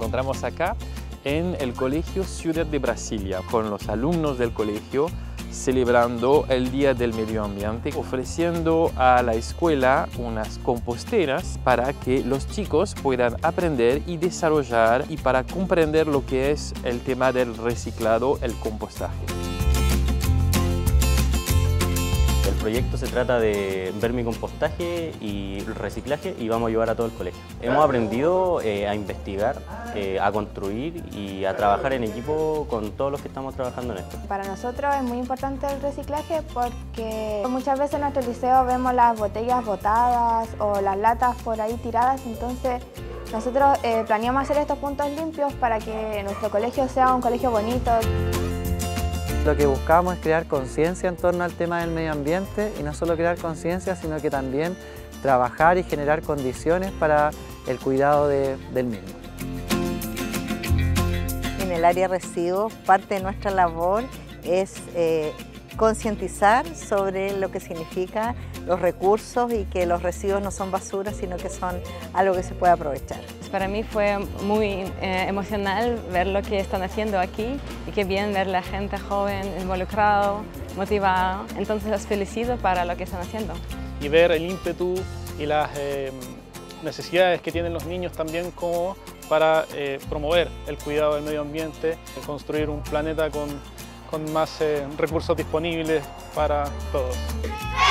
encontramos acá en el Colegio Ciudad de Brasilia, con los alumnos del colegio celebrando el Día del Medio Ambiente, ofreciendo a la escuela unas composteras para que los chicos puedan aprender y desarrollar y para comprender lo que es el tema del reciclado, el compostaje. El proyecto se trata de vermicompostaje y reciclaje y vamos a llevar a todo el colegio. Hemos aprendido a investigar, a construir y a trabajar en equipo con todos los que estamos trabajando en esto. Para nosotros es muy importante el reciclaje porque muchas veces en nuestro liceo vemos las botellas botadas o las latas por ahí tiradas, entonces nosotros planeamos hacer estos puntos limpios para que nuestro colegio sea un colegio bonito. Lo que buscamos es crear conciencia en torno al tema del medio ambiente y no solo crear conciencia, sino que también trabajar y generar condiciones para el cuidado del mismo. En el área de residuos, parte de nuestra labor es concientizar sobre lo que significa los recursos y que los residuos no son basura, sino que son algo que se puede aprovechar. Para mí fue muy emocional ver lo que están haciendo aquí y qué bien ver la gente joven involucrada, motivada. Entonces los felicito para lo que están haciendo. Y ver el ímpetu y las necesidades que tienen los niños también como para promover el cuidado del medio ambiente, construir un planeta con más recursos disponibles para todos.